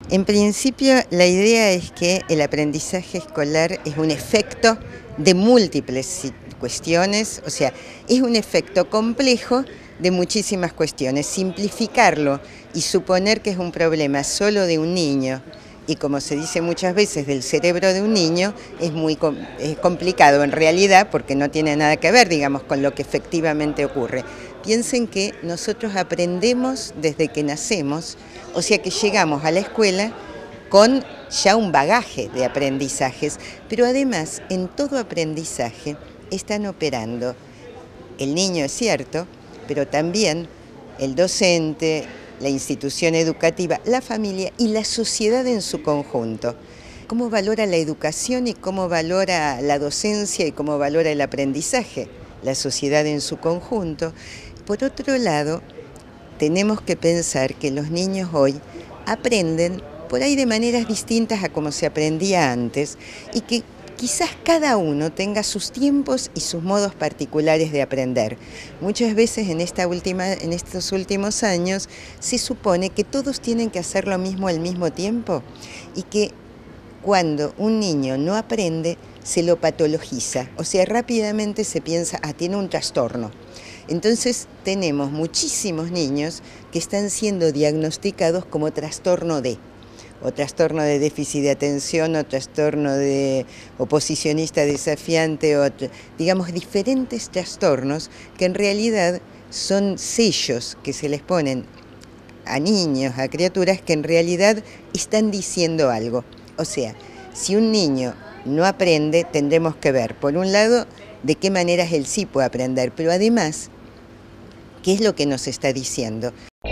En principio, la idea es que el aprendizaje escolar es un efecto de múltiples cuestiones, o sea, es un efecto complejo de muchísimas cuestiones. Simplificarlo y suponer que es un problema solo de un niño, y como se dice muchas veces del cerebro de un niño, es muy complicado en realidad, porque no tiene nada que ver, digamos, con lo que efectivamente ocurre. Piensen que nosotros aprendemos desde que nacemos, o sea que llegamos a la escuela con ya un bagaje de aprendizajes, pero además en todo aprendizaje están operando el niño, es cierto, pero también el docente, la institución educativa, la familia y la sociedad en su conjunto. ¿Cómo valora la educación y cómo valora la docencia y cómo valora el aprendizaje? La sociedad en su conjunto. Por otro lado, tenemos que pensar que los niños hoy aprenden por ahí de maneras distintas a como se aprendía antes y que quizás cada uno tenga sus tiempos y sus modos particulares de aprender. Muchas veces en estos últimos años se supone que todos tienen que hacer lo mismo al mismo tiempo y que cuando un niño no aprende se lo patologiza, o sea, rápidamente se piensa, tiene un trastorno. Entonces tenemos muchísimos niños que están siendo diagnosticados como trastorno de, o trastorno de déficit de atención, o trastorno de oposicionista desafiante, o digamos diferentes trastornos que en realidad son sellos que se les ponen a niños, a criaturas que en realidad están diciendo algo. O sea, si un niño no aprende, tendremos que ver, por un lado, de qué maneras él sí puede aprender, pero además, ¿qué es lo que nos está diciendo?